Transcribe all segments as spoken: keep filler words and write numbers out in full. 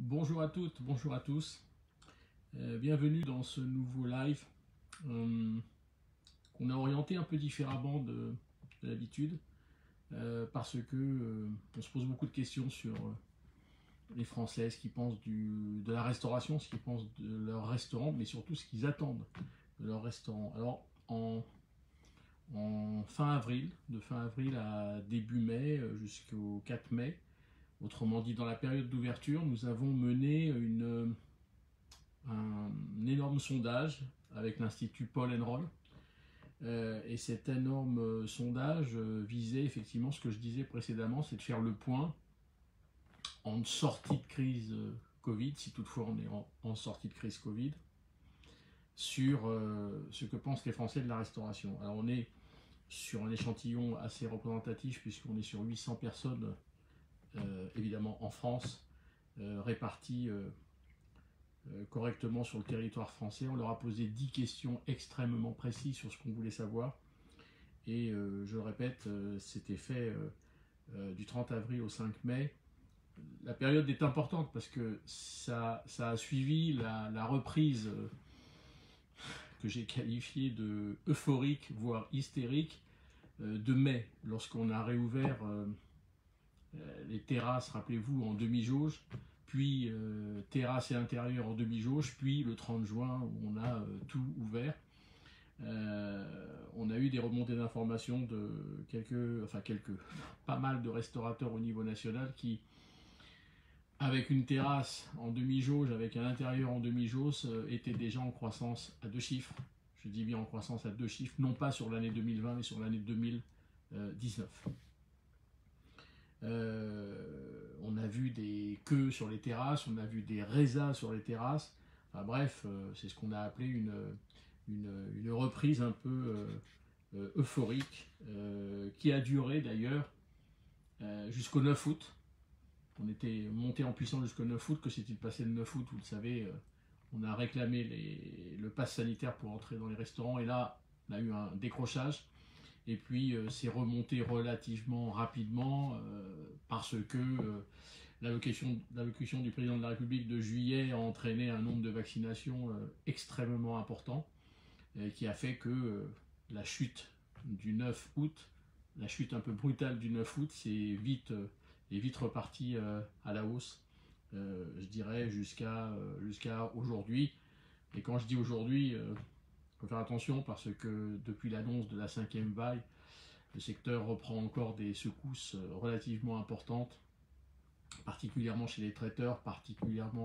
Bonjour à toutes, bonjour à tous. Euh, bienvenue dans ce nouveau live euh, qu'on a orienté un peu différemment de, de l'habitude euh, parce que euh, on se pose beaucoup de questions sur euh, les Français, ce qu'ils pensent du, de la restauration, ce qu'ils pensent de leur restaurant, mais surtout ce qu'ils attendent de leur restaurant. Alors en, en fin avril, de fin avril à début mai euh, jusqu'au quatre mai, autrement dit dans la période d'ouverture, nous avons mené une un énorme sondage avec l'Institut Paul Enroll. Euh, et cet énorme euh, sondage euh, visait effectivement ce que je disais précédemment, c'est de faire le point en sortie de crise euh, Covid, si toutefois on est en, en sortie de crise Covid, sur euh, ce que pensent les Français de la restauration. Alors on est sur un échantillon assez représentatif puisqu'on est sur huit cents personnes, euh, évidemment en France, euh, réparties euh, Euh, correctement sur le territoire français. On leur a posé dix questions extrêmement précises sur ce qu'on voulait savoir. Et euh, je le répète, euh, c'était fait euh, euh, du trente avril au cinq mai. La période est importante parce que ça, ça a suivi la, la reprise euh, que j'ai qualifiée de euphorique, voire hystérique, euh, de mai, lorsqu'on a réouvert euh, les terrasses, rappelez-vous, en demi-jauge, puis euh, terrasse et intérieur en demi-jauge, puis le trente juin où on a euh, tout ouvert. Euh, on a eu des remontées d'informations de quelques, enfin quelques, pas mal de restaurateurs au niveau national qui, avec une terrasse en demi-jauge, avec un intérieur en demi-jauge, euh, étaient déjà en croissance à deux chiffres. Je dis bien en croissance à deux chiffres, non pas sur l'année deux mille vingt, mais sur l'année deux mille dix-neuf. Euh, on a vu des queues sur les terrasses, on a vu des résas sur les terrasses. Enfin, bref, euh, c'est ce qu'on a appelé une, une, une reprise un peu euh, euphorique, euh, qui a duré d'ailleurs euh, jusqu'au neuf août. On était monté en puissance jusqu'au neuf août. Que s'est-il passé le neuf août? Vous le savez, euh, on a réclamé les, le pass sanitaire pour entrer dans les restaurants et là, on a eu un décrochage. Et puis euh, c'est remonté relativement rapidement euh, parce que euh, l'allocution du président de la République de juillet a entraîné un nombre de vaccinations euh, extrêmement important et qui a fait que euh, la chute du neuf août, la chute un peu brutale du neuf août, c'est vite, euh, est vite reparti euh, à la hausse, euh, je dirais jusqu'à euh, jusqu'à aujourd'hui. Et quand je dis aujourd'hui, euh, il faut faire attention parce que depuis l'annonce de la cinquième vague, le secteur reprend encore des secousses relativement importantes, particulièrement chez les traiteurs, particulièrement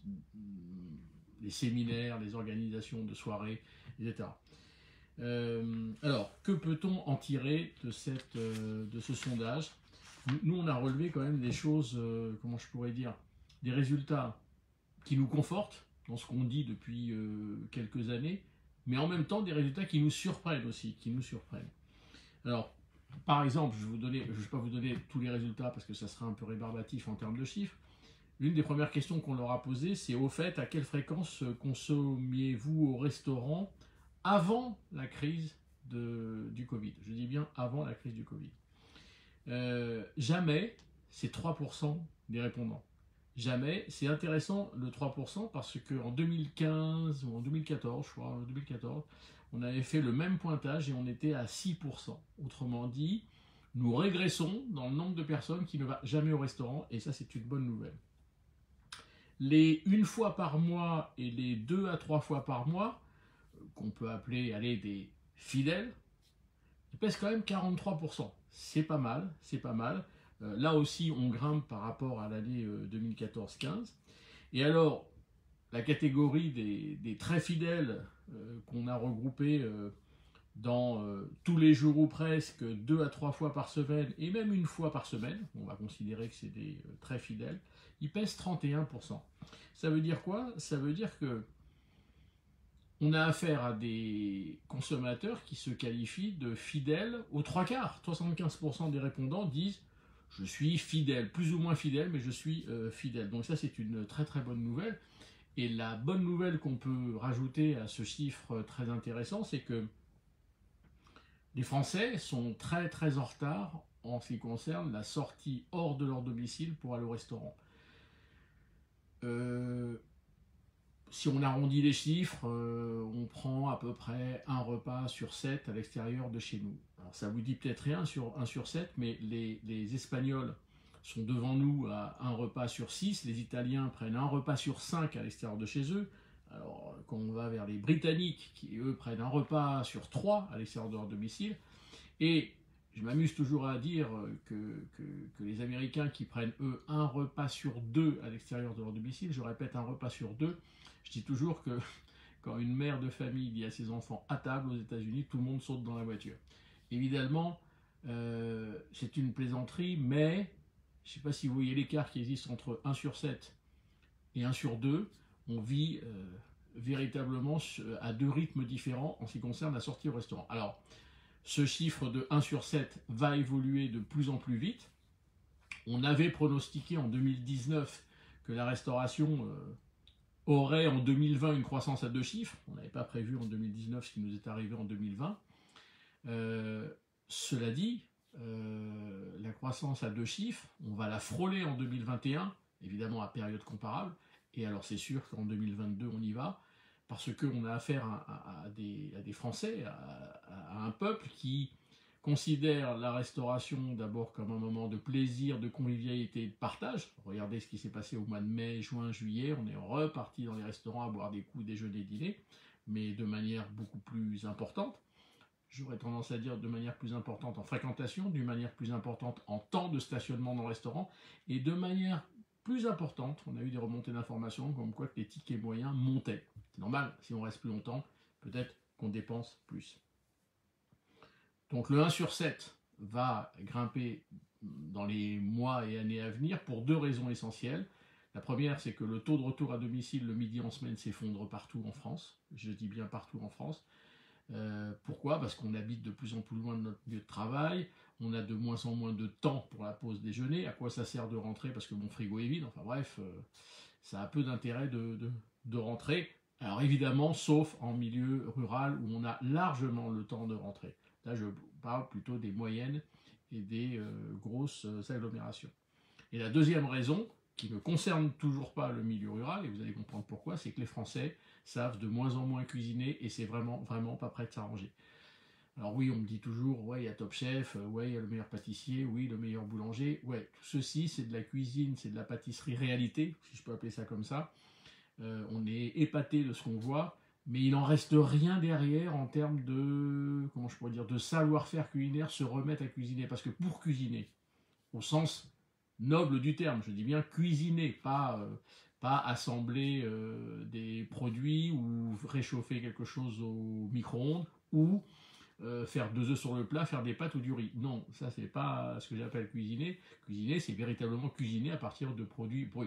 les séminaires, les organisations de soirées, et cetera. Euh, alors, que peut-on en tirer de, cette, euh, de ce sondage? Nous, on a relevé quand même des choses, euh, comment je pourrais dire, des résultats qui nous confortent dans ce qu'on dit depuis euh, quelques années, mais en même temps des résultats qui nous surprennent aussi, qui nous surprennent. Alors, par exemple, je ne vais pas vous donner tous les résultats parce que ça serait un peu rébarbatif en termes de chiffres. L'une des premières questions qu'on leur a posées, c'est au fait, à quelle fréquence consommiez-vous au restaurant avant la crise de, du Covid? Je dis bien avant la crise du Covid. Euh, jamais, c'est trois pour cent des répondants. Jamais. C'est intéressant le trois pour cent parce qu'en deux mille quinze ou en deux mille quatorze, je crois, en deux mille quatorze, on avait fait le même pointage et on était à six pour cent. Autrement dit, nous régressons dans le nombre de personnes qui ne vont jamais au restaurant et ça c'est une bonne nouvelle. Les une fois par mois et les deux à trois fois par mois, qu'on peut appeler allez, des fidèles, ils pèsent quand même quarante-trois pour cent. C'est pas mal, c'est pas mal. Euh, là aussi, on grimpe par rapport à l'année euh, deux mille quatorze quinze. Et alors, la catégorie des, des très fidèles euh, qu'on a regroupés euh, dans euh, tous les jours ou presque, deux à trois fois par semaine, et même une fois par semaine, on va considérer que c'est des euh, très fidèles, ils pèsent trente et un pour cent. Ça veut dire quoi? Ça veut dire que on a affaire à des consommateurs qui se qualifient de fidèles aux trois quarts. soixante-quinze pour cent des répondants disent « je suis fidèle », plus ou moins fidèle, mais je suis euh, fidèle. Donc ça, c'est une très très bonne nouvelle. Et la bonne nouvelle qu'on peut rajouter à ce chiffre très intéressant, c'est que les Français sont très très en retard en ce qui concerne la sortie hors de leur domicile pour aller au restaurant. euh, si on arrondit les chiffres, euh, on prend à peu près un repas sur sept à l'extérieur de chez nous. Alors ça vous dit peut-être rien sur un sur sept, mais les, les Espagnols sont devant nous à un repas sur six, les Italiens prennent un repas sur cinq à l'extérieur de chez eux. Alors quand on va vers les Britanniques, qui eux prennent un repas sur trois à l'extérieur de leur domicile, et je m'amuse toujours à dire que, que, que les Américains qui prennent eux un repas sur deux à l'extérieur de leur domicile, je répète un repas sur deux, je dis toujours que quand une mère de famille dit à ses enfants à table aux États-Unis, tout le monde saute dans la voiture. Évidemment, euh, c'est une plaisanterie, mais je ne sais pas si vous voyez l'écart qui existe entre un sur sept et un sur deux. On vit euh, véritablement à deux rythmes différents en ce qui concerne la sortie au restaurant. Alors, ce chiffre de un sur sept va évoluer de plus en plus vite. On avait pronostiqué en deux mille dix-neuf que la restauration euh, aurait en deux mille vingt une croissance à deux chiffres. On n'avait pas prévu en deux mille dix-neuf ce qui nous est arrivé en deux mille vingt. Euh, cela dit, euh, la croissance à deux chiffres, on va la frôler en deux mille vingt et un, évidemment à période comparable, et alors c'est sûr qu'en deux mille vingt-deux on y va, parce qu'on a affaire à, à, à, des, à des Français, à, à un peuple qui considère la restauration d'abord comme un moment de plaisir, de convivialité et de partage. Regardez ce qui s'est passé au mois de mai, juin, juillet, on est reparti dans les restaurants à boire des coups, déjeuner, dîner, mais de manière beaucoup plus importante. J'aurais tendance à dire de manière plus importante en fréquentation, d'une manière plus importante en temps de stationnement dans le restaurant, et de manière plus importante, on a eu des remontées d'informations comme quoi que les tickets moyens montaient. C'est normal, si on reste plus longtemps, peut-être qu'on dépense plus. Donc le un sur sept va grimper dans les mois et années à venir pour deux raisons essentielles. La première, c'est que le taux de retour à domicile le midi en semaine s'effondre partout en France. Je dis bien partout en France. Euh, pourquoi? Parce qu'on habite de plus en plus loin de notre lieu de travail, on a de moins en moins de temps pour la pause déjeuner. À quoi ça sert de rentrer? Parce que mon frigo est vide. Enfin bref, euh, ça a peu d'intérêt de, de, de rentrer. Alors évidemment, sauf en milieu rural où on a largement le temps de rentrer. Là, je parle plutôt des moyennes et des euh, grosses euh, agglomérations. Et la deuxième raison, qui ne concerne toujours pas le milieu rural, et vous allez comprendre pourquoi, c'est que les Français savent de moins en moins cuisiner et c'est vraiment, vraiment pas prêt de s'arranger. Alors oui, on me dit toujours, ouais, il y a Top Chef, ouais, il y a le meilleur pâtissier, oui, le meilleur boulanger. Ouais, tout ceci, c'est de la cuisine, c'est de la pâtisserie réalité, si je peux appeler ça comme ça. Euh, on est épaté de ce qu'on voit, mais il n'en reste rien derrière en termes de, comment je pourrais dire, de savoir-faire culinaire, se remettre à cuisiner. Parce que pour cuisiner, au sens noble du terme, je dis bien cuisiner, pas, euh, pas assembler euh, des produits ou réchauffer quelque chose au micro-ondes ou euh, faire deux œufs sur le plat, faire des pâtes ou du riz. Non, ça c'est pas ce que j'appelle cuisiner. Cuisiner, c'est véritablement cuisiner à partir de produits bruts.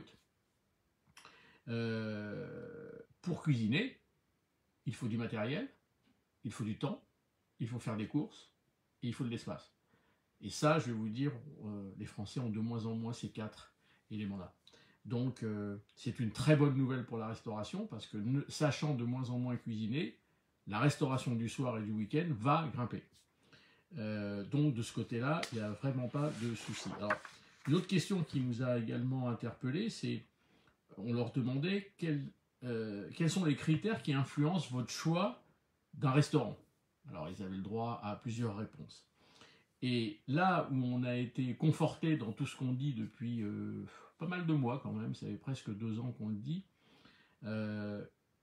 Euh, pour cuisiner, il faut du matériel, il faut du temps, il faut faire des courses et il faut de l'espace. Et ça, je vais vous dire, euh, les Français ont de moins en moins ces quatre éléments-là. Donc, euh, c'est une très bonne nouvelle pour la restauration, parce que ne, sachant de moins en moins cuisiner, la restauration du soir et du week-end va grimper. Euh, donc, de ce côté-là, il n'y a vraiment pas de souci. Alors, une autre question qui nous a également interpellés, c'est, on leur demandait quels, euh, quels sont les critères qui influencent votre choix d'un restaurant. Alors, ils avaient le droit à plusieurs réponses. Et là où on a été conforté dans tout ce qu'on dit depuis euh, pas mal de mois quand même, ça fait presque deux ans qu'on le dit, euh,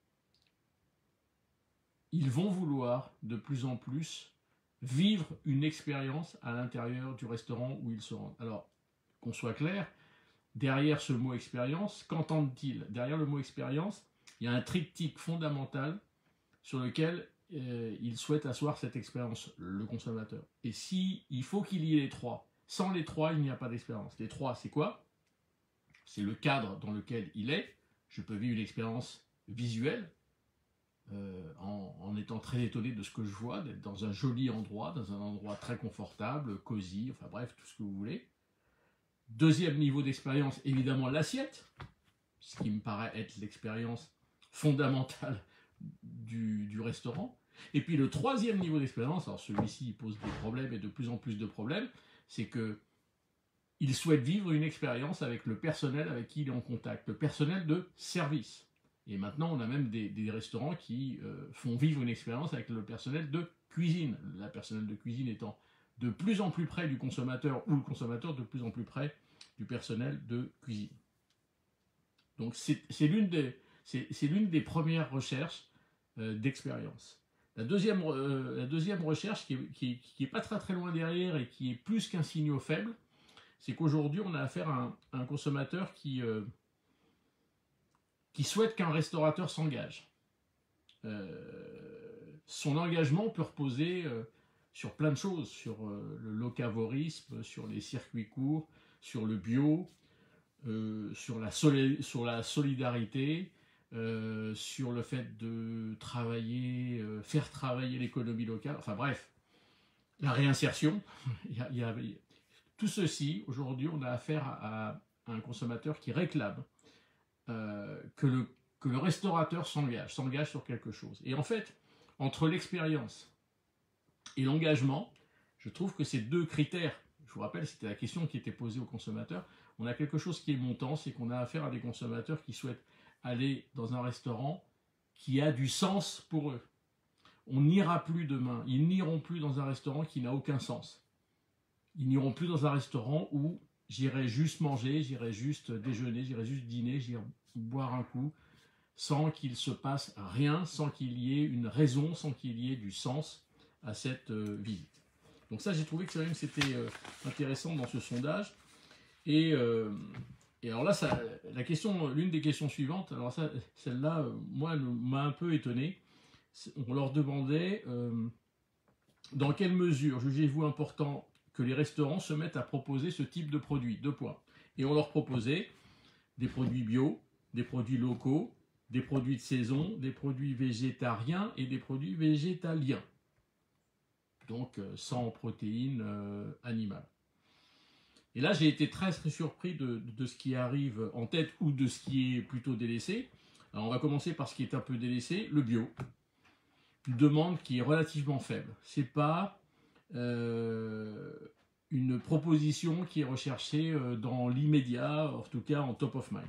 ils vont vouloir de plus en plus vivre une expérience à l'intérieur du restaurant où ils se rendent. Alors, qu'on soit clair, derrière ce mot expérience, qu'entendent-ils? Derrière le mot expérience, il y a un triptyque fondamental sur lequel euh, il souhaite asseoir cette expérience, le consommateur. Et si il faut qu'il y ait les trois, sans les trois, il n'y a pas d'expérience. Les trois, c'est quoi? C'est le cadre dans lequel il est. Je peux vivre une expérience visuelle, euh, en, en étant très étonné de ce que je vois, d'être dans un joli endroit, dans un endroit très confortable, cosy, enfin bref, tout ce que vous voulez. Deuxième niveau d'expérience, évidemment l'assiette, ce qui me paraît être l'expérience fondamentale du, du restaurant. Et puis le troisième niveau d'expérience, alors celui-ci pose des problèmes et de plus en plus de problèmes, c'est que il souhaite vivre une expérience avec le personnel avec qui il est en contact, le personnel de service. Et maintenant, on a même des, des restaurants qui euh, font vivre une expérience avec le personnel de cuisine. Le personnel de cuisine étant de plus en plus près du consommateur ou le consommateur de plus en plus près du personnel de cuisine. Donc c'est l'une des, l'une des premières recherches euh, d'expérience. La deuxième, euh, la deuxième recherche qui n'est qui, qui est pas très très loin derrière et qui est plus qu'un signal faible, c'est qu'aujourd'hui on a affaire à un, à un consommateur qui, euh, qui souhaite qu'un restaurateur s'engage. Euh, son engagement peut reposer euh, sur plein de choses, sur euh, le locavorisme, sur les circuits courts, sur le bio, euh, sur, la sur la solidarité, euh, sur le fait de travailler, euh, faire travailler l'économie locale, enfin bref, la réinsertion. il y a, il y a, tout ceci, aujourd'hui, on a affaire à, à un consommateur qui réclame euh, que, le, que le restaurateur s'engage, s'engage sur quelque chose. Et en fait, entre l'expérience et l'engagement, je trouve que ces deux critères, je vous rappelle, c'était la question qui était posée aux consommateurs, on a quelque chose qui est montant, c'est qu'on a affaire à des consommateurs qui souhaitent aller dans un restaurant qui a du sens pour eux. On n'ira plus demain, ils n'iront plus dans un restaurant qui n'a aucun sens. Ils n'iront plus dans un restaurant où j'irai juste manger, j'irai juste déjeuner, j'irai juste dîner, j'irai boire un coup, sans qu'il se passe rien, sans qu'il y ait une raison, sans qu'il y ait du sens à cette euh, visite. Donc ça, j'ai trouvé que c'était euh, intéressant dans ce sondage. Et, euh, et alors là, ça, la question, l'une des questions suivantes, alors ça, celle-là, euh, moi, m'a un peu étonné. On leur demandait euh, dans quelle mesure jugez-vous important que les restaurants se mettent à proposer ce type de produits, deux points. Et on leur proposait des produits bio, des produits locaux, des produits de saison, des produits végétariens et des produits végétaliens. Donc euh, sans protéines euh, animales. Et là, j'ai été très, très surpris de, de ce qui arrive en tête ou de ce qui est plutôt délaissé. Alors, on va commencer par ce qui est un peu délaissé, le bio. Une demande qui est relativement faible. Ce n'est pas euh, une proposition qui est recherchée euh, dans l'immédiat, en tout cas en top of mind.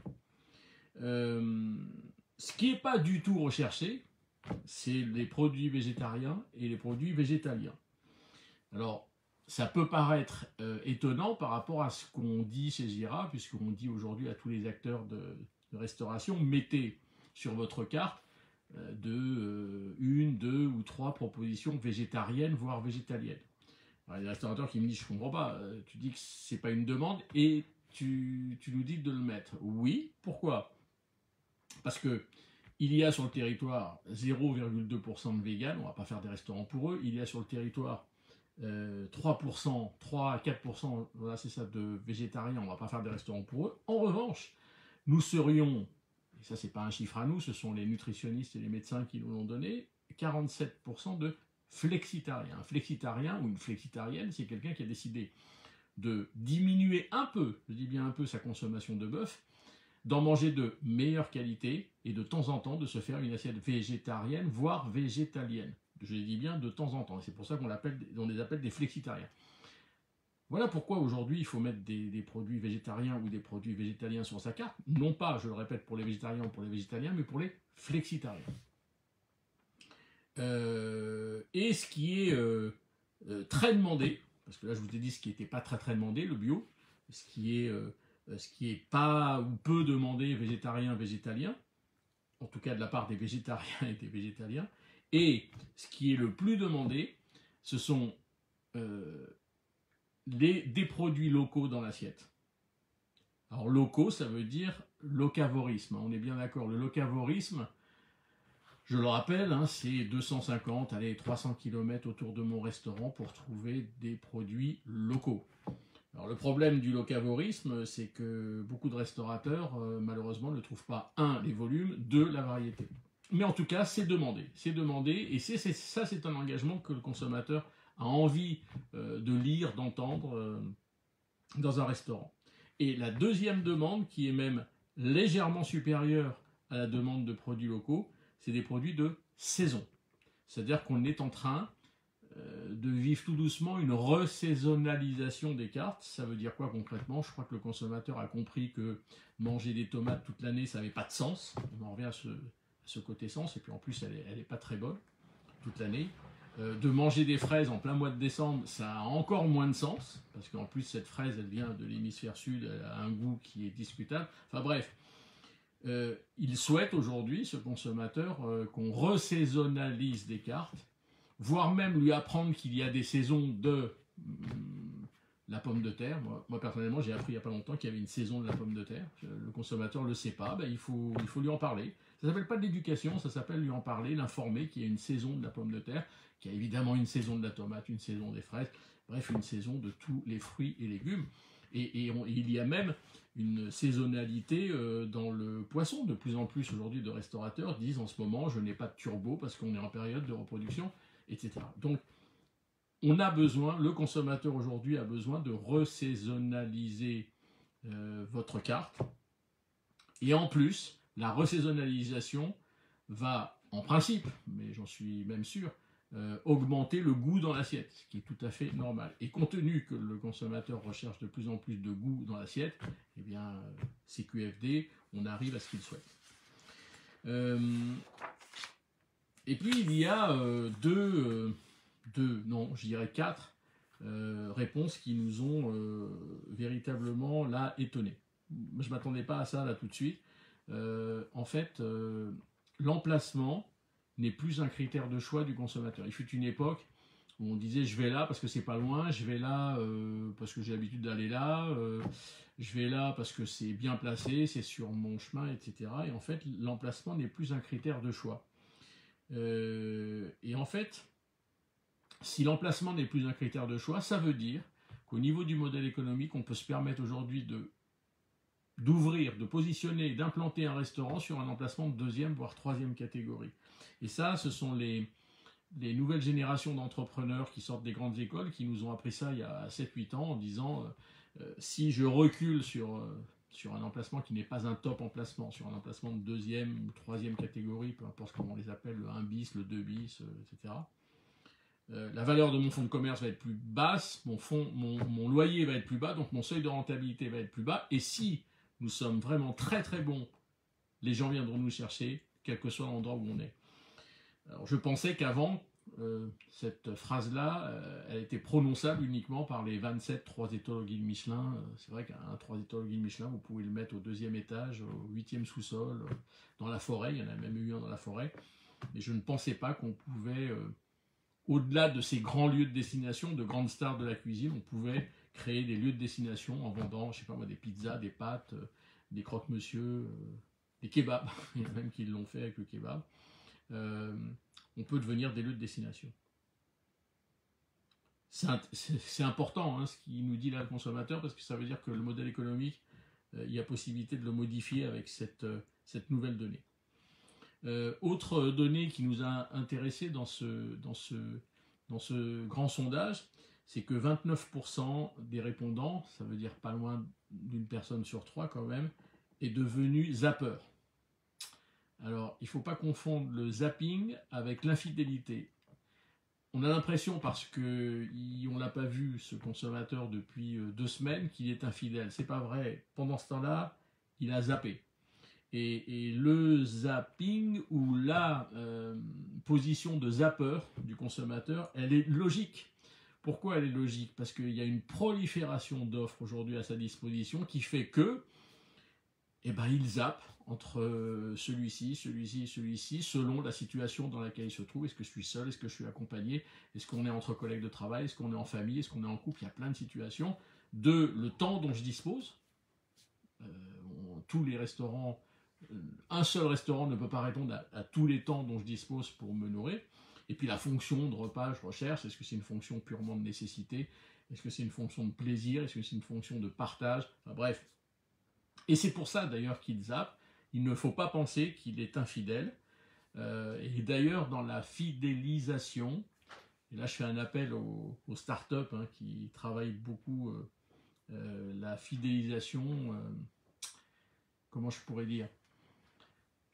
Euh, ce qui n'est pas du tout recherché, c'est les produits végétariens et les produits végétaliens. Alors, ça peut paraître euh, étonnant par rapport à ce qu'on dit chez Gira, puisqu'on dit aujourd'hui à tous les acteurs de, de restauration, mettez sur votre carte euh, de euh, une, deux ou trois propositions végétariennes, voire végétaliennes. Alors, il y a des restaurateurs qui me disent, je comprends pas, euh, tu dis que c'est pas une demande et tu, tu nous dis de le mettre. Oui, pourquoi? Parce que il y a sur le territoire zéro virgule deux pour cent de véganes, on va pas faire des restaurants pour eux, il y a sur le territoire Euh, trois pour cent, trois à quatre pour cent, voilà, c'est ça, de végétariens, on ne va pas faire des restaurants pour eux. En revanche, nous serions, et ça c'est pas un chiffre à nous, ce sont les nutritionnistes et les médecins qui nous l'ont donné, quarante-sept pour cent de flexitariens. Un flexitarien ou une flexitarienne, c'est quelqu'un qui a décidé de diminuer un peu, je dis bien un peu, sa consommation de bœuf, d'en manger de meilleure qualité et de temps en temps de se faire une assiette végétarienne, voire végétalienne. Je dis bien de temps en temps, et c'est pour ça qu'on on les appelle des flexitariens. Voilà pourquoi aujourd'hui il faut mettre des, des produits végétariens ou des produits végétaliens sur sa carte, non pas, je le répète, pour les végétariens ou pour les végétaliens, mais pour les flexitariens. Euh, et ce qui est euh, euh, très demandé, parce que là je vous ai dit ce qui n'était pas très très demandé, le bio, ce qui est, euh, ce qui est pas ou peu demandé, végétarien, végétalien, en tout cas de la part des végétariens et des végétaliens. Et ce qui est le plus demandé, ce sont euh, les, des produits locaux dans l'assiette. Alors locaux, ça veut dire locavorisme, on est bien d'accord. Le locavorisme, je le rappelle, hein, c'est deux cent cinquante, allez, trois cents kilomètres autour de mon restaurant pour trouver des produits locaux. Alors le problème du locavorisme, c'est que beaucoup de restaurateurs, euh, malheureusement, ne trouvent pas, un, les volumes, deux, la variété. Mais en tout cas, c'est demandé. C'est demandé, et c'est, c'est, ça, c'est un engagement que le consommateur a envie euh, de lire, d'entendre euh, dans un restaurant. Et la deuxième demande, qui est même légèrement supérieure à la demande de produits locaux, c'est des produits de saison. C'est-à-dire qu'on est en train de vivre tout doucement une resaisonnalisation des cartes. Ça veut dire quoi concrètement? Je crois que le consommateur a compris que manger des tomates toute l'année, ça n'avait pas de sens. On en revient à ce, à ce côté sens, et puis en plus, elle n'est elle est pas très bonne toute l'année. Euh, de manger des fraises en plein mois de décembre, ça a encore moins de sens, parce qu'en plus, cette fraise, elle vient de l'hémisphère sud, elle a un goût qui est discutable. Enfin bref, euh, il souhaite aujourd'hui, ce consommateur, euh, qu'on resaisonnalise des cartes, voire même lui apprendre qu'il y a des saisons de hum, la pomme de terre. Moi, moi personnellement, j'ai appris il n'y a pas longtemps qu'il y avait une saison de la pomme de terre. Le consommateur ne le sait pas, ben, il, faut, il faut lui en parler. Ça ne s'appelle pas de l'éducation, ça s'appelle lui en parler, l'informer qu'il y a une saison de la pomme de terre, qu'il y a évidemment une saison de la tomate, une saison des fraises, bref, une saison de tous les fruits et légumes. Et, et, on, et il y a même une saisonnalité euh, dans le poisson. De plus en plus aujourd'hui de restaurateurs disent en ce moment, je n'ai pas de turbo parce qu'on est en période de reproduction, et cetera. Donc, on a besoin, le consommateur aujourd'hui a besoin de resaisonnaliser euh, votre carte. Et en plus, la resaisonnalisation va, en principe, mais j'en suis même sûr, euh, augmenter le goût dans l'assiette, ce qui est tout à fait normal. Et compte tenu que le consommateur recherche de plus en plus de goût dans l'assiette, eh bien, euh, C Q F D, on arrive à ce qu'il souhaite. Euh, Et puis il y a euh, deux, euh, deux, non, je dirais quatre euh, réponses qui nous ont euh, véritablement là étonnés. Je ne m'attendais pas à ça là tout de suite. Euh, en fait, euh, l'emplacement n'est plus un critère de choix du consommateur. Il fut une époque où on disait je vais là parce que c'est pas loin, je vais là euh, parce que j'ai l'habitude d'aller là, euh, je vais là parce que c'est bien placé, c'est sur mon chemin, et cetera. Et en fait, l'emplacement n'est plus un critère de choix. Euh, et en fait, si l'emplacement n'est plus un critère de choix, ça veut dire qu'au niveau du modèle économique, on peut se permettre aujourd'hui de d'ouvrir, de positionner, d'implanter un restaurant sur un emplacement de deuxième, voire troisième catégorie. Et ça, ce sont les, les nouvelles générations d'entrepreneurs qui sortent des grandes écoles qui nous ont appris ça il y a sept huit ans en disant euh, si je recule sur... Euh, sur un emplacement qui n'est pas un top emplacement, sur un emplacement de deuxième ou troisième catégorie, peu importe comment on les appelle, le un bis, le deux bis, euh, et cetera. Euh, la valeur de mon fonds de commerce va être plus basse, mon, fonds, mon, mon loyer va être plus bas, donc mon seuil de rentabilité va être plus bas, et si nous sommes vraiment très très bons, les gens viendront nous chercher, quel que soit l'endroit où on est. Alors je pensais qu'avant, euh, cette phrase-là, euh, elle était prononçable uniquement par les vingt-sept trois étoiles au guide Michelin. Euh, c'est vrai qu'un trois étoiles au guide Michelin, vous pouvez le mettre au deuxième étage, au huitième sous-sol, euh, dans la forêt. Il y en a même eu un dans la forêt. Mais je ne pensais pas qu'on pouvait, euh, au-delà de ces grands lieux de destination, de grandes stars de la cuisine, on pouvait créer des lieux de destination en vendant, je sais pas moi, des pizzas, des pâtes, euh, des croque-monsieur, euh, des kebabs. Il y en a même qui l'ont fait avec le kebab. Euh, on peut devenir des lieux de destination. C'est important hein, ce qu'il nous dit là le consommateur, parce que ça veut dire que le modèle économique, euh, il y a possibilité de le modifier avec cette, euh, cette nouvelle donnée. Euh, autre donnée qui nous a intéressés dans ce, dans ce, dans ce grand sondage, c'est que vingt-neuf pour cent des répondants, ça veut dire pas loin d'une personne sur trois quand même, est devenu zapper. Alors, il ne faut pas confondre le zapping avec l'infidélité. On a l'impression, parce qu'on ne l'a pas vu, ce consommateur, depuis deux semaines, qu'il est infidèle. C'est pas vrai. Pendant ce temps-là, il a zappé. Et, et le zapping, ou la euh, position de zapper du consommateur, elle est logique. Pourquoi elle est logique? Parce qu'il y a une prolifération d'offres aujourd'hui à sa disposition qui fait que, eh ben, il zappe entre celui-ci, celui-ci, celui-ci, selon la situation dans laquelle il se trouve. Est-ce que je suis seul? Est-ce que je suis accompagné? Est-ce qu'on est entre collègues de travail? Est-ce qu'on est en famille? Est-ce qu'on est en couple? Il y a plein de situations. De le temps dont je dispose. Euh, on, tous les restaurants, euh, un seul restaurant ne peut pas répondre à, à tous les temps dont je dispose pour me nourrir. Et puis la fonction de repas, je recherche. Est-ce que c'est une fonction purement de nécessité? Est-ce que c'est une fonction de plaisir? Est-ce que c'est une fonction de partage? Enfin bref. Et c'est pour ça d'ailleurs qu'il zappe. Il ne faut pas penser qu'il est infidèle. Euh, et d'ailleurs, dans la fidélisation, et là je fais un appel aux, aux startups hein, qui travaillent beaucoup euh, euh, la fidélisation, euh, comment je pourrais dire?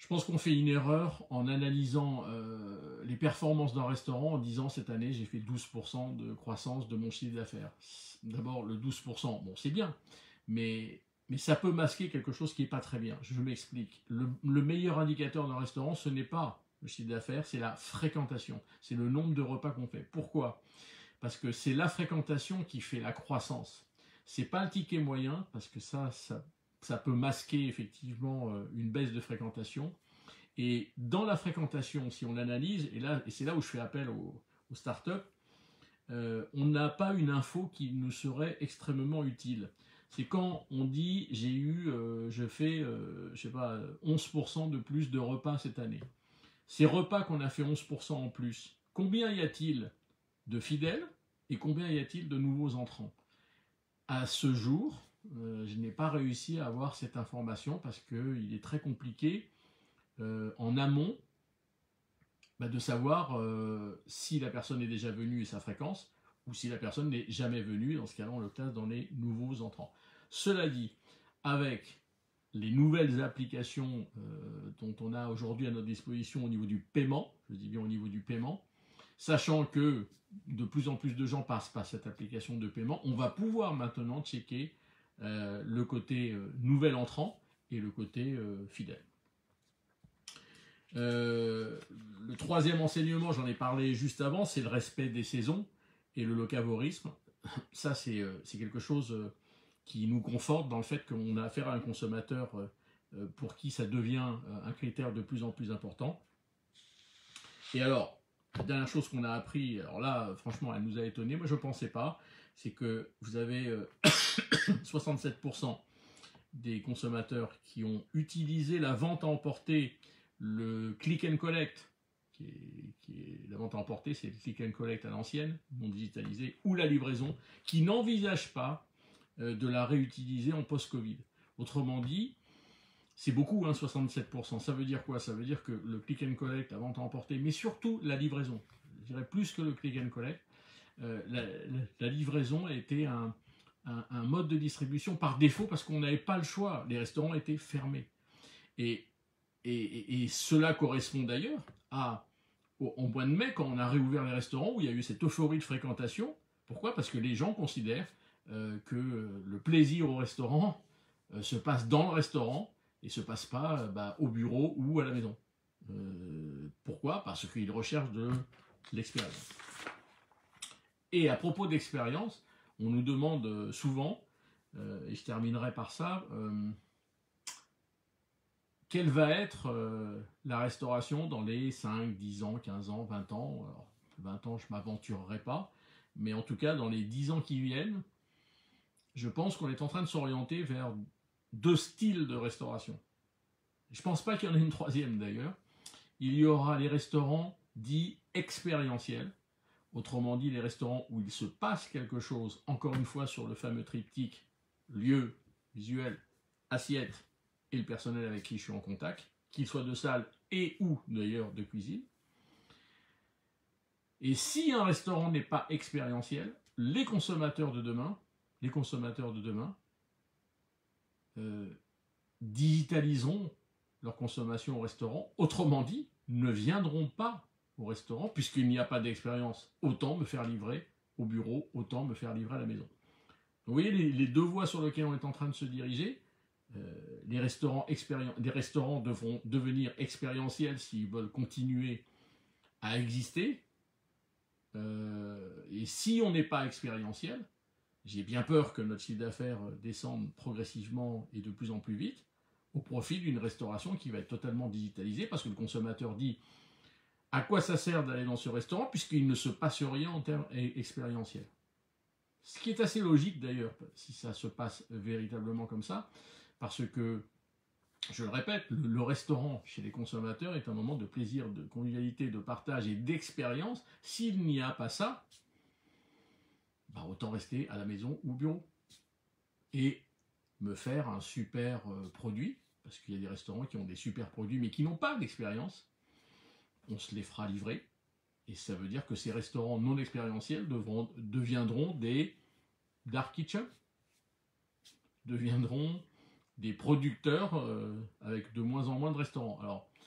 Je pense qu'on fait une erreur en analysant euh, les performances d'un restaurant en disant cette année j'ai fait douze pour cent de croissance de mon chiffre d'affaires. D'abord le douze pour cent, bon c'est bien, mais, mais ça peut masquer quelque chose qui n'est pas très bien. Je m'explique. Le, le meilleur indicateur d'un restaurant, ce n'est pas le chiffre d'affaires, c'est la fréquentation. C'est le nombre de repas qu'on fait. Pourquoi? Parce que c'est la fréquentation qui fait la croissance. C'est pas le ticket moyen, parce que ça, ça ça peut masquer effectivement une baisse de fréquentation. Et dans la fréquentation, si on l'analyse, et, là, et c'est là où je fais appel aux, aux startups, euh, on n'a pas une info qui nous serait extrêmement utile. C'est quand on dit j'ai eu, euh, je fais, euh, je sais pas, onze pour cent de plus de repas cette année. Ces repas qu'on a fait onze pour cent en plus, combien y a-t-il de fidèles et combien y a-t-il de nouveaux entrants? À ce jour, Euh, je n'ai pas réussi à avoir cette information parce qu'il est très compliqué euh, en amont bah, de savoir euh, si la personne est déjà venue et sa fréquence ou si la personne n'est jamais venue. Dans ce cas-là, on le classe dans les nouveaux entrants. Cela dit, avec les nouvelles applications euh, dont on a aujourd'hui à notre disposition au niveau du paiement, je dis bien au niveau du paiement, sachant que de plus en plus de gens passent par cette application de paiement, on va pouvoir maintenant checker Euh, le côté euh, nouvel entrant et le côté euh, fidèle. Euh, le troisième enseignement, j'en ai parlé juste avant, c'est le respect des saisons et le locavorisme. Ça, c'est euh, quelque chose euh, qui nous conforte dans le fait qu'on a affaire à un consommateur euh, pour qui ça devient euh, un critère de plus en plus important. Et alors, la dernière chose qu'on a appris, alors là, franchement, elle nous a étonnés, moi je ne pensais pas, c'est que vous avez euh, soixante-sept pour cent des consommateurs qui ont utilisé la vente à emporter, le click and collect, qui est, qui est la vente à emporter, c'est le click and collect à l'ancienne, non digitalisé, ou la livraison, qui n'envisagent pas euh, de la réutiliser en post-Covid. Autrement dit, c'est beaucoup, hein, soixante-sept pour cent. Ça veut dire quoi? Ça veut dire que le click and collect, la vente à emporter, mais surtout la livraison, je dirais plus que le click and collect, euh, la, la, la livraison a été un, un, un mode de distribution par défaut parce qu'on n'avait pas le choix. Les restaurants étaient fermés. Et, et, et, et cela correspond d'ailleurs à, au, au mois de mai, quand on a réouvert les restaurants, où il y a eu cette euphorie de fréquentation. Pourquoi? Parce que les gens considèrent euh, que le plaisir au restaurant euh, se passe dans le restaurant et ne se passe pas euh, bah, au bureau ou à la maison. Euh, pourquoi? Parce qu'ils recherchent de l'expérience. Et à propos d'expérience, on nous demande souvent, euh, et je terminerai par ça, euh, quelle va être euh, la restauration dans les cinq, dix ans, quinze ans, vingt ans. Alors, vingt ans, je ne m'aventurerai pas, mais en tout cas, dans les dix ans qui viennent, je pense qu'on est en train de s'orienter vers deux styles de restauration. Je ne pense pas qu'il y en ait une troisième d'ailleurs. Il y aura les restaurants dits expérientiels, autrement dit les restaurants où il se passe quelque chose, encore une fois sur le fameux triptyque, lieu, visuel, assiette et le personnel avec qui je suis en contact, qu'il soit de salle et ou d'ailleurs de cuisine. Et si un restaurant n'est pas expérientiel, les consommateurs de demain, les consommateurs de demain euh, digitaliseront leur consommation au restaurant, autrement dit, ne viendront pas au restaurant, puisqu'il n'y a pas d'expérience. Autant me faire livrer au bureau, autant me faire livrer à la maison. Donc, vous voyez les, les deux voies sur lesquelles on est en train de se diriger. Euh, les restaurants expérien... des restaurants devront devenir expérientiels s'ils veulent continuer à exister. Euh, et si on n'est pas expérientiel, j'ai bien peur que notre chiffre d'affaires descende progressivement et de plus en plus vite, au profit d'une restauration qui va être totalement digitalisée, parce que le consommateur dit à quoi ça sert d'aller dans ce restaurant puisqu'il ne se passe rien en termes expérientiels. Ce qui est assez logique d'ailleurs, si ça se passe véritablement comme ça, parce que, je le répète, le, le restaurant chez les consommateurs est un moment de plaisir, de convivialité, de partage et d'expérience. S'il n'y a pas ça, bah autant rester à la maison ou au bureau. Et me faire un super euh, produit, parce qu'il y a des restaurants qui ont des super produits mais qui n'ont pas d'expérience. On se les fera livrer, et ça veut dire que ces restaurants non expérientiels devront, deviendront des dark kitchen, deviendront des producteurs euh, avec de moins en moins de restaurants. Alors,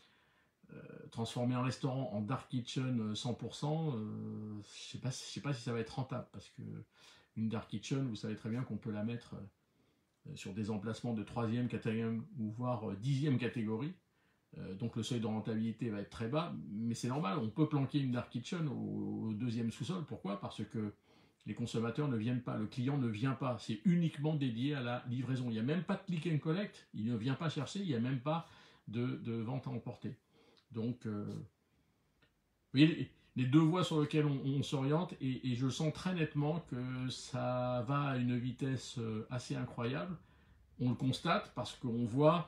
euh, transformer un restaurant en dark kitchen cent pour cent, euh, je sais pas, je sais pas si ça va être rentable, parce que une dark kitchen, vous savez très bien qu'on peut la mettre euh, sur des emplacements de troisième, quatrième ou voire euh, dixième catégorie. Euh, donc le seuil de rentabilité va être très bas, mais c'est normal, on peut planquer une dark kitchen au, au deuxième sous-sol. Pourquoi? Parce que les consommateurs ne viennent pas, le client ne vient pas, c'est uniquement dédié à la livraison. Il n'y a même pas de click and collect, il ne vient pas chercher, il n'y a même pas de, de vente à emporter. Donc, euh, vous voyez, les deux voies sur lesquelles on, on s'oriente, et, et je sens très nettement que ça va à une vitesse assez incroyable. On le constate parce qu'on voit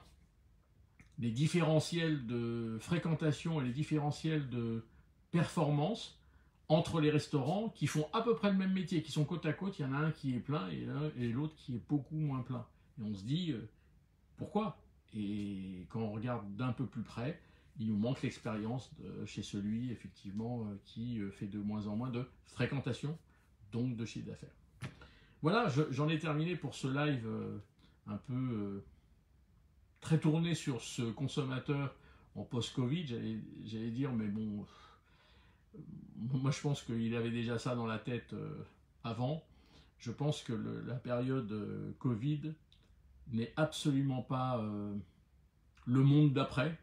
les différentiels de fréquentation et les différentiels de performance entre les restaurants qui font à peu près le même métier, qui sont côte à côte. Il y en a un qui est plein et, et l'autre qui est beaucoup moins plein. Et on se dit, euh, pourquoi? Et quand on regarde d'un peu plus près, il nous manque l'expérience chez celui, effectivement, euh, qui fait de moins en moins de fréquentation, donc de chiffre d'affaires. Voilà, j'en ai terminé pour ce live euh, un peu... Euh, très tourné sur ce consommateur en post-Covid, j'allais dire, mais bon, euh, moi je pense qu'il avait déjà ça dans la tête euh, avant. Je pense que le, la période euh, Covid n'est absolument pas euh, le monde d'après.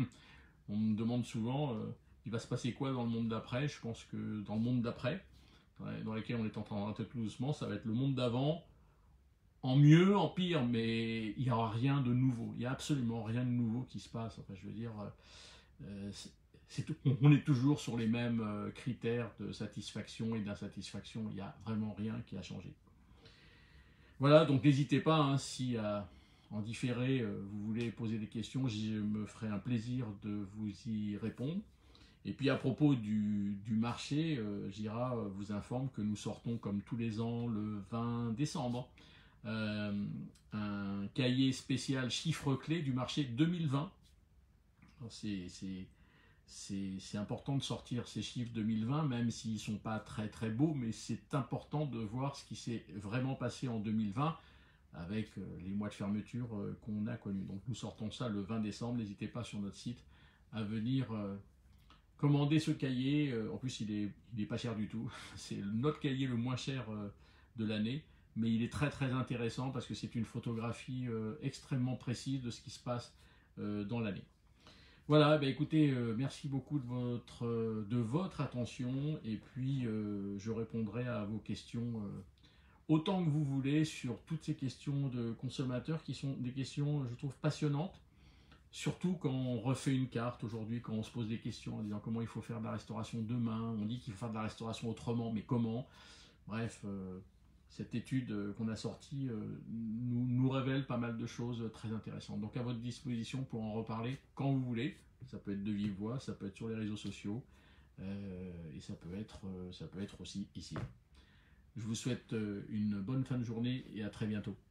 On me demande souvent, euh, il va se passer quoi dans le monde d'après? Je pense que dans le monde d'après, dans lequel on est en train de rentrer tout doucement, ça va être le monde d'avant, en mieux, en pire, mais il n'y aura rien de nouveau. Il n'y a absolument rien de nouveau qui se passe. Enfin, je veux dire, euh, c'est tout, on est toujours sur les mêmes euh, critères de satisfaction et d'insatisfaction. Il n'y a vraiment rien qui a changé. Voilà, donc n'hésitez pas, hein, si à, en différé, euh, vous voulez poser des questions, je me ferai un plaisir de vous y répondre. Et puis à propos du, du marché, euh, Gira vous informe que nous sortons comme tous les ans le vingt décembre. Euh, un cahier spécial chiffres clés du marché deux mille vingt. C'est important de sortir ces chiffres deux mille vingt, même s'ils ne sont pas très très beaux, mais c'est important de voir ce qui s'est vraiment passé en deux mille vingt avec les mois de fermeture qu'on a connus. Donc nous sortons ça le vingt décembre, n'hésitez pas sur notre site à venir commander ce cahier. En plus il est, il est pas cher du tout, c'est notre cahier le moins cher de l'année. Mais il est très très intéressant parce que c'est une photographie euh, extrêmement précise de ce qui se passe euh, dans l'année. Voilà, bah écoutez, euh, merci beaucoup de votre, euh, de votre attention, et puis euh, je répondrai à vos questions euh, autant que vous voulez sur toutes ces questions de consommateurs qui sont des questions, je trouve, passionnantes, surtout quand on refait une carte aujourd'hui, quand on se pose des questions en disant comment il faut faire de la restauration demain, on dit qu'il faut faire de la restauration autrement, mais comment? Bref... Euh, cette étude qu'on a sortie euh, nous, nous révèle pas mal de choses très intéressantes. Donc à votre disposition pour en reparler quand vous voulez. Ça peut être de vive voix, ça peut être sur les réseaux sociaux, euh, et ça peut, être, euh, ça peut être aussi ici. Je vous souhaite une bonne fin de journée et à très bientôt.